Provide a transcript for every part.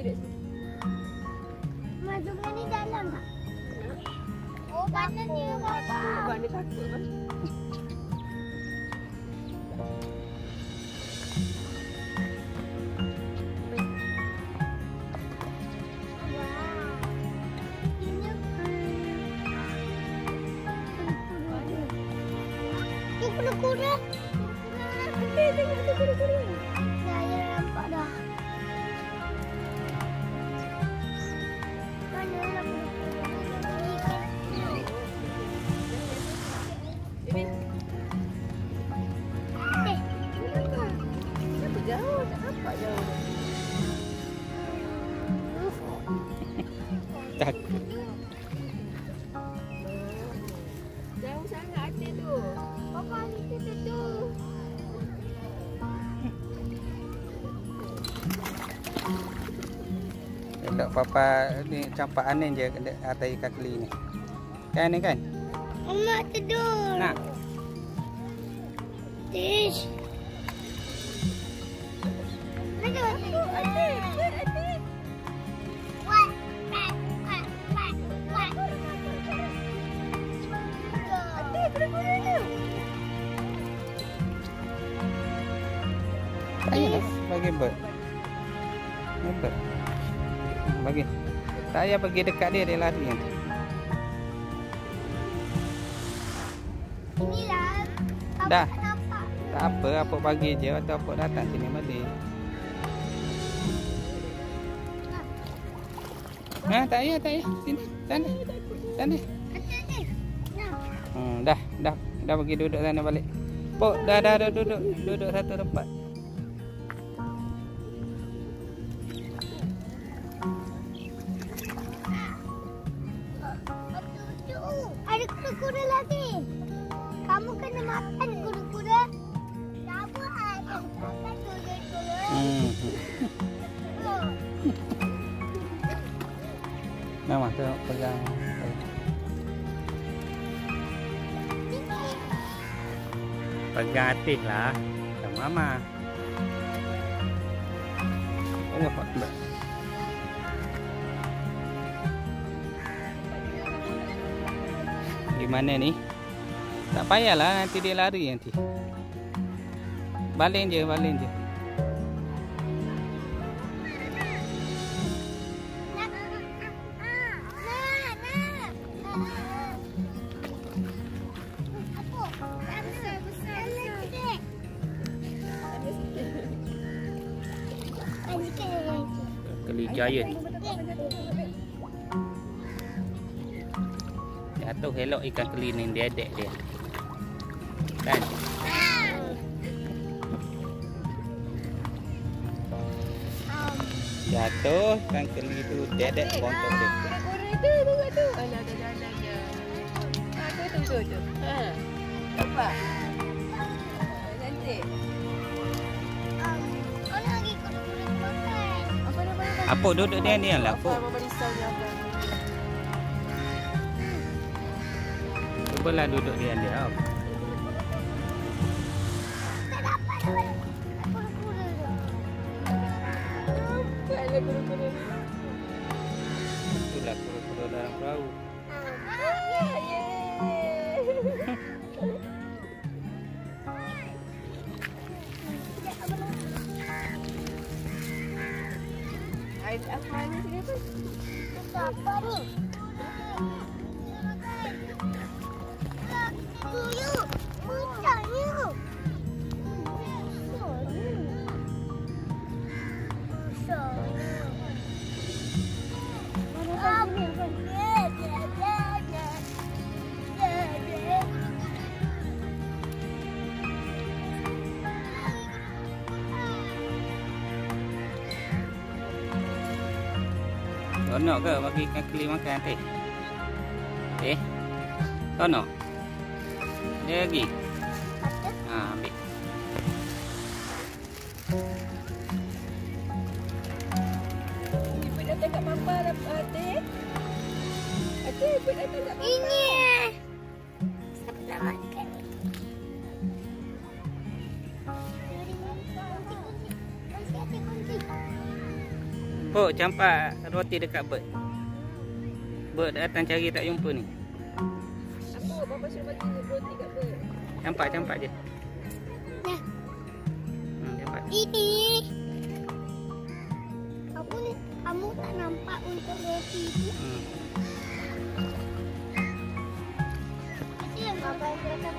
duduk sini. Masuknya ni dalam tak? Oh, panas dia Papa. Abang dia takut kan? Kura-kura. Tengok tu kura-kura. Saya nampak dah. Mana lah kura-kura? Baby. Kenapa jauh? Tak nampak jauh. Takut. Jauh sangat hati tu. Papa ni tu. Dekat Papa ni campak angin je kat atas ikan keli ni. Kan ni kan? Mak tidur. Nak. Tish. Aduh, adik. Ayah bagi bird. Bird. Bagi. Tak payah pergi dekat dia, dia lari nanti. Inilah. Dah. Tak nampak. Tak apa, apa bagi je atau apa datang sini balik. Tak payah. Sini. Sana. Adik. Nah. Dah pergi duduk sana balik. Pok, dah duduk satu tempat. Ada kura-kura lagi. Kamu kena makan kura-kura. Tak buat. Makan kura-kura. Mama tu pegang. Pegang hati lah. Sama Mama. Oh, Pak. Gimana ni? Tak payahlah nanti dia lari nanti. Baling je. Keli giant. Jatuh elok ikan keli ni dedek dia. Kan? Jatuh ikan keli tu dedek bontot dia. Kura-kura itu tengok tu. Ada jalan je. Tu. Nampak? Cantik. Apa duduk dia ni lah apa? Mama risau dia apa? Cubalah duduk dia. Kalau kura-kura ni. Itulah kura-kura dalam perahu. Air apa ni sini apa? Apa ni? Tuyul. Bukannya. Tonok ke bagi ikan keli makan nanti? Tonok? Dia lagi? Ambil. Ibu datang kat Papa dah, Adik. Adik, ibu datang kat Papa. Ini. Siapa nak makan ni? Kunci. Oh, campak roti dekat bird. Bird datang cari tak jumpa ni. Apa Papa suruh bagi roti kat bird? Campak je. Nah, Campak. ini. Kamu tak nampak untuk roti itu? Itu yang Papa kata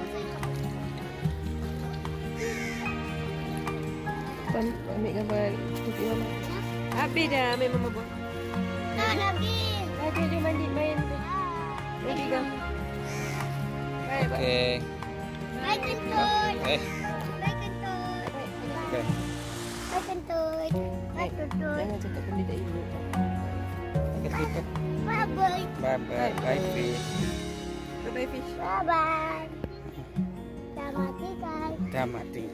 Ambil gambar roti Mama. Habis dah main Mama buat. tak lagi. Habis dia mandi main tu. Mandi gambar. Baik, baik. Okey. Baik kentut. Eh, Baik kentut. okey. Baik kentut. Baik kentut. Jangan cakap benda tak ibu. Okey, kita. Bye bye. Bye bye fish. Bye-bye fish. Bye bye. Selamat tinggal. Dah mati.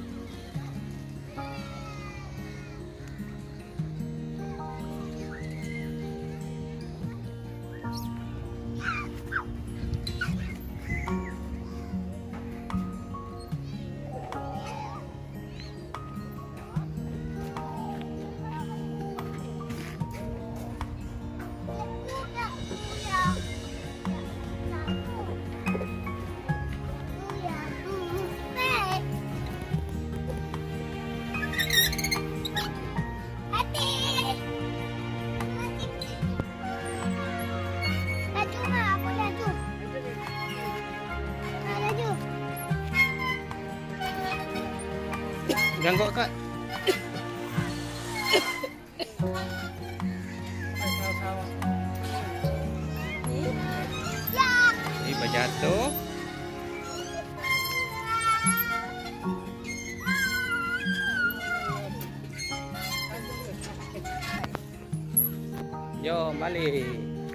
Ganggu Kak. Berjatuh. Jom balik.